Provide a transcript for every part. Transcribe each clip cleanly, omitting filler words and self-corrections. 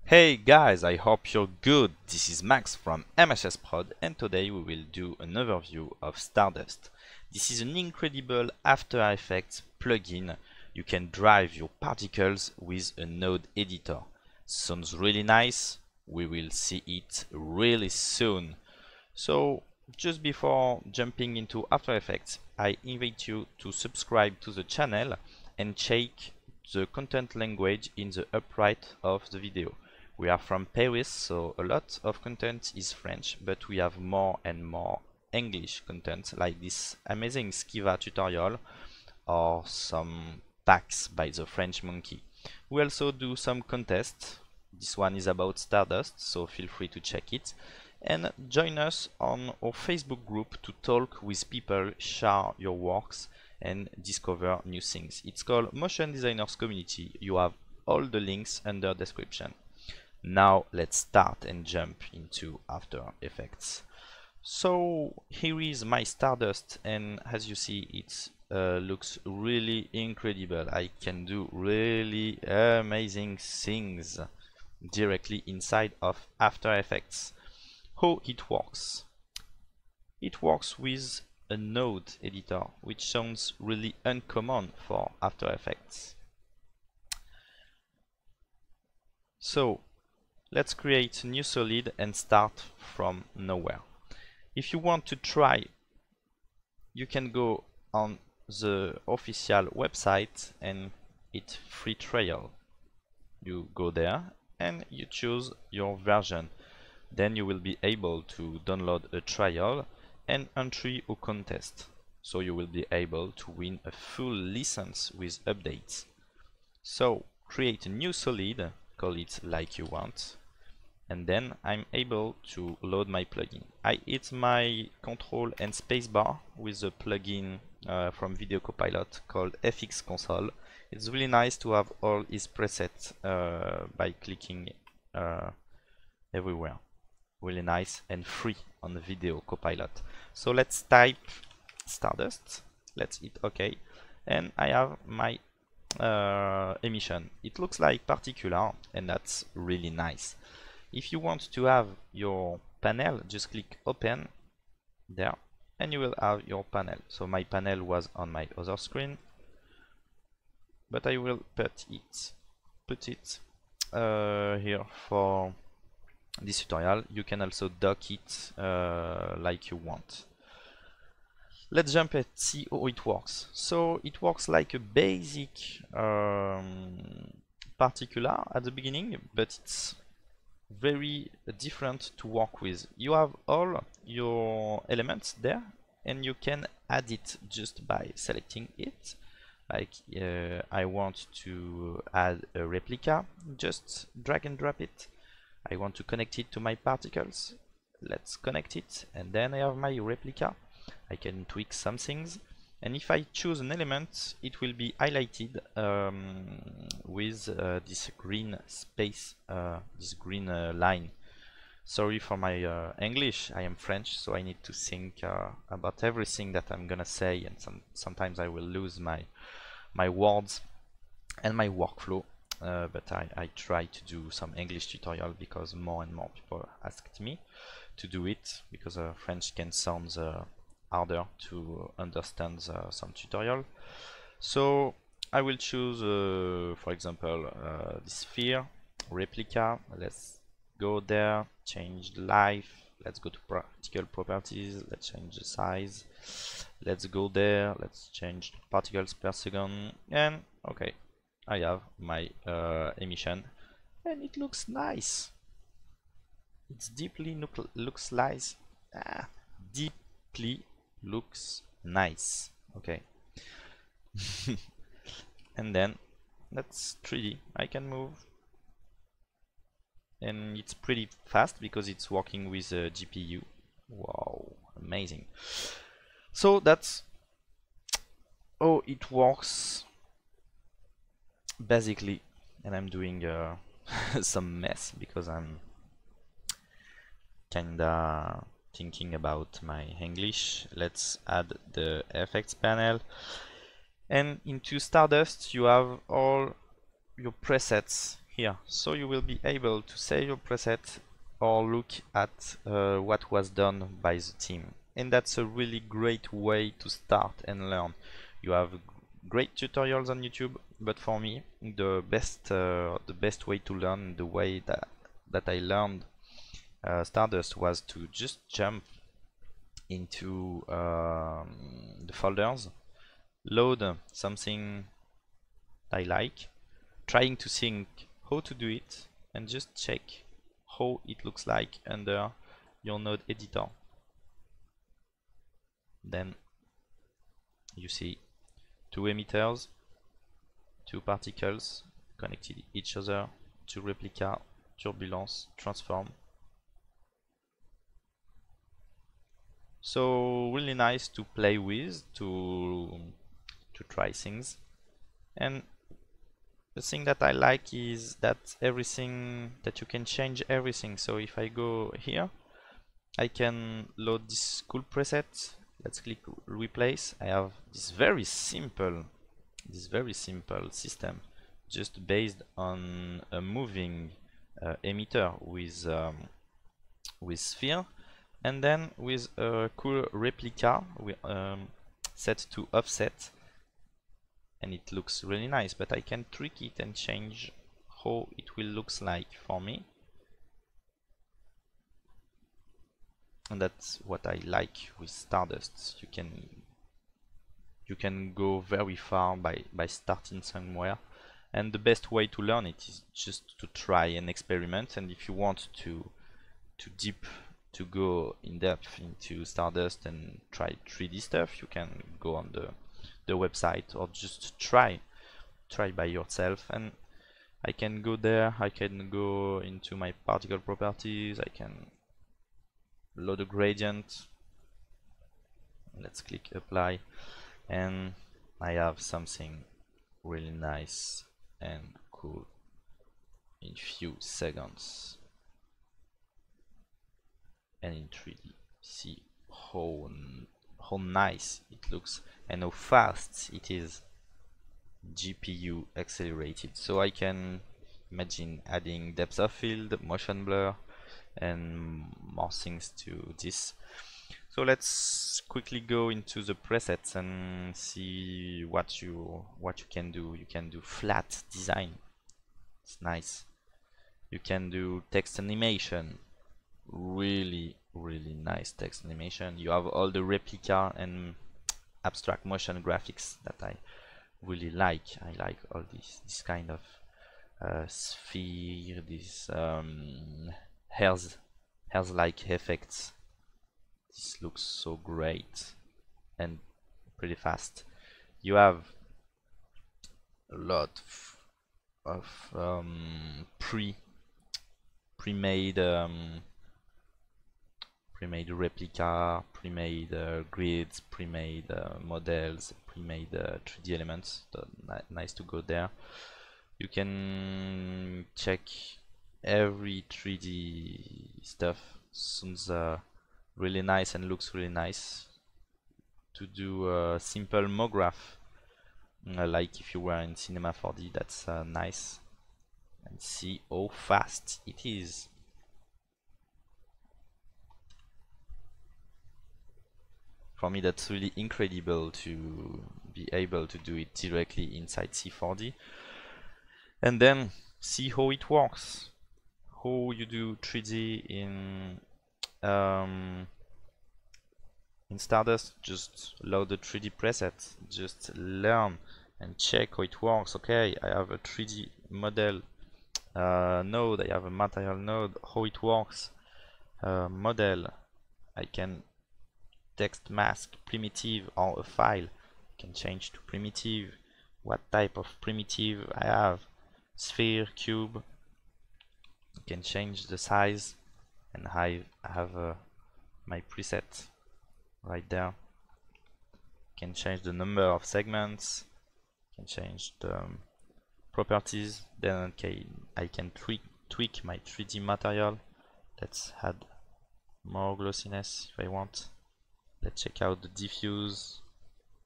Hey guys, I hope you're good. This is Max from MSS Prod and today we will do an overview of Stardust. This is an incredible After Effects plugin. You can drive your particles with a node editor. Sounds really nice. We will see it really soon. So just before jumping into After Effects, I invite you to subscribe to the channel and check the content language in the upper right of the video. We are from Paris, so a lot of content is French, but we have more and more English content, like this amazing Skiva tutorial or some packs by the French Monkey. We also do some contests. This one is about Stardust, so feel free to check it. And join us on our Facebook group to talk with people, share your works, and discover new things. It's called Motion Designers Community. You have all the links under description. Now let's start and jump into After Effects. So here is my Stardust, and as you see it looks really incredible. I can do really amazing things directly inside of After Effects. How it works? It works with a node editor, which sounds really uncommon for After Effects. So let's create a new solid and start from nowhere. If you want to try, you can go on the official website and it's free trial. You go there and you choose your version. Then you will be able to download a trial and entry a contest. So you will be able to win a full license with updates. So create a new solid, call it like you want, and then I'm able to load my plugin. I hit my Control and Spacebar with a plugin from Video Copilot called FX Console. It's really nice to have all its presets by clicking everywhere. Really nice and free on the Video Copilot. So let's type Stardust. Let's hit OK, and I have my emission. It looks like particular, and that's really nice. If you want to have your panel, just click open there and you will have your panel. So my panel was on my other screen, but I will put it here for this tutorial. You can also dock it like you want. Let's jump and see how it works. So it works like a basic particular at the beginning, but it's very different to work with. You have all your elements there and you can add it just by selecting it. Like I want to add a replica, just drag and drop it. I want to connect it to my particles. Let's connect it, and then I have my replica. I can tweak some things, and if I choose an element, it will be highlighted with this green space, this green line. Sorry for my English, I am French, so I need to think about everything that I'm gonna say, and sometimes I will lose my words and my workflow. But I try to do some English tutorial because more and more people asked me to do it, because French can sound harder to understand some tutorial. So I will choose for example this sphere replica. Let's go there, change the life, let's go to particle properties, let's change the size, let's go there, let's change particles per second, and okay, I have my emission and it looks nice. It's deeply looks nice. Deeply looks nice. Okay. And then that's 3D. I can move, and it's pretty fast because it's working with a GPU. Wow, amazing. So that's how it works basically, and I'm doing some mess because I'm kinda thinking about my English. Let's add the effects panel, and into Stardust you have all your presets here. So you will be able to save your preset or look at what was done by the team. And that's a really great way to start and learn. You have great tutorials on YouTube, but for me the best way to learn, the way that I learned Stardust, was to just jump into the folders, load something I like, trying to think how to do it, and just check how it looks like under your node editor. Then you see two emitters, two particles connected each other, two replica, turbulence, transform. So really nice to play with, to try things. And the thing that I like is that you can change everything. So if I go here, I can load this cool preset. Let's click replace. I have this very simple system, just based on a moving emitter with sphere, and then with a cool replica set to offset, and it looks really nice. But I can tweak it and change how it will looks like for me. And that's what I like with Stardust. You can go very far by starting somewhere, and the best way to learn it is just to try and experiment. And if you want to go in depth into Stardust and try 3D stuff, you can go on the website or just try by yourself. And I can go there, I can go into my particle properties, I can load a gradient, let's click apply, and I have something really nice and cool in few seconds and in 3D. See how nice it looks and how fast it is GPU accelerated. So I can imagine adding depth of field, motion blur, and more things to this. So let's quickly go into the presets and see what you can do. You can do flat design, it's nice. You can do text animation, really nice text animation. You have all the replica and abstract motion graphics that I really like. I like all this kind of sphere, this hairs like effects. This looks so great and pretty fast. You have a lot of pre-made replica, pre-made grids, pre-made models, pre-made 3D elements. So nice to go there. You can check every 3D stuff. Sounds really nice and looks really nice. To do a simple MoGraph, like if you were in Cinema 4D, that's nice. And see how fast it is. For me, that's really incredible to be able to do it directly inside C4D. And then see how it works. How you do 3D in Stardust. Just load the 3D preset, just learn and check how it works. Okay, I have a 3D model node, I have a material node, how it works. Model, I can text mask primitive or a file, I can change to primitive, what type of primitive I have, sphere, cube, I can change the size, and I have my preset right there. Can change the number of segments, can change the properties. Then I can tweak my 3D material. Let's add more glossiness if I want. Let's check out the diffuse.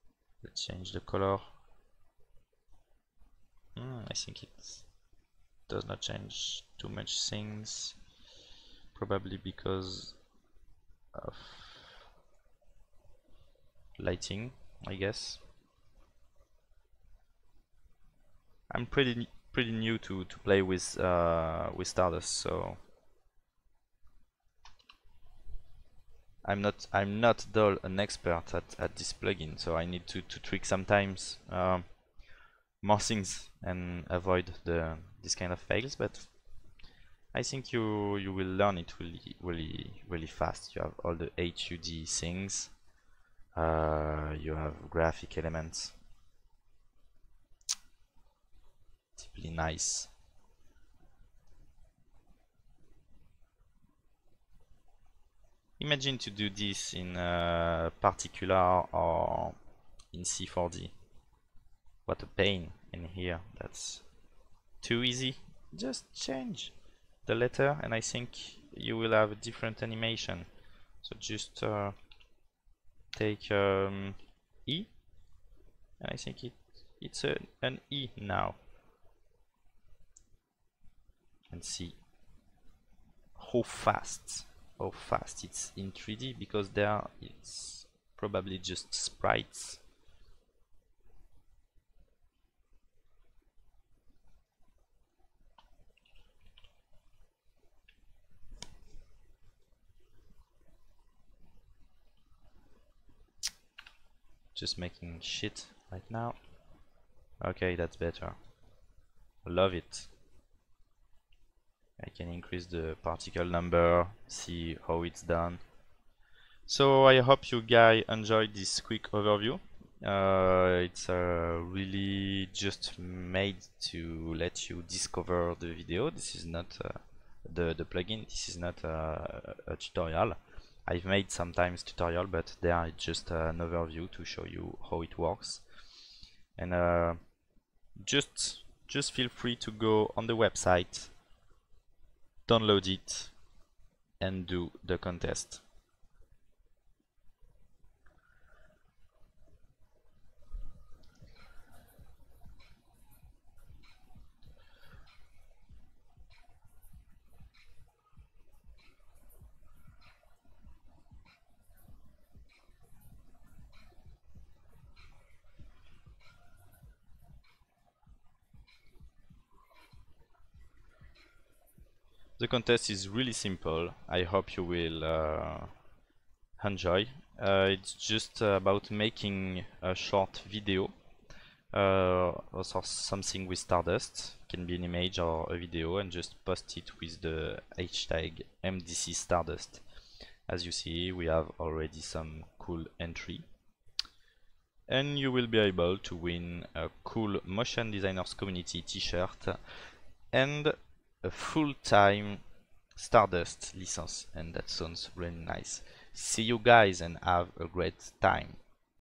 Let's change the color. I think it does not change too much things, probably because of lighting, I guess. I'm pretty new to play with Stardust, so I'm not at all an expert at this plugin, so I need to tweak sometimes more things and avoid this kind of fails. But I think you will learn it really fast. You have all the HUD things. You have graphic elements. Deeply nice. Imagine to do this in Particular or in C4D. What a pain in here. That's too easy. Just change the letter and I think you will have a different animation. So just take E, and I think it's an E now. And see how fast it's in 3D, because there it's probably just sprites. Just making shit right now. Okay, that's better. Love it. I can increase the particle number, see how it's done. So I hope you guys enjoyed this quick overview. It's really just made to let you discover the video. This is not the plugin. This is not a tutorial. I've made sometimes tutorial, but they are just an overview to show you how it works. And just feel free to go on the website, download it, and do the contest. The contest is really simple. I hope you will enjoy. It's just about making a short video or something with Stardust. It can be an image or a video, and just post it with the hashtag MDC Stardust. As you see, we have already some cool entry. And you will be able to win a cool Motion Designers Community t-shirt and a full-time Stardust license, and that sounds really nice. See you guys and have a great time.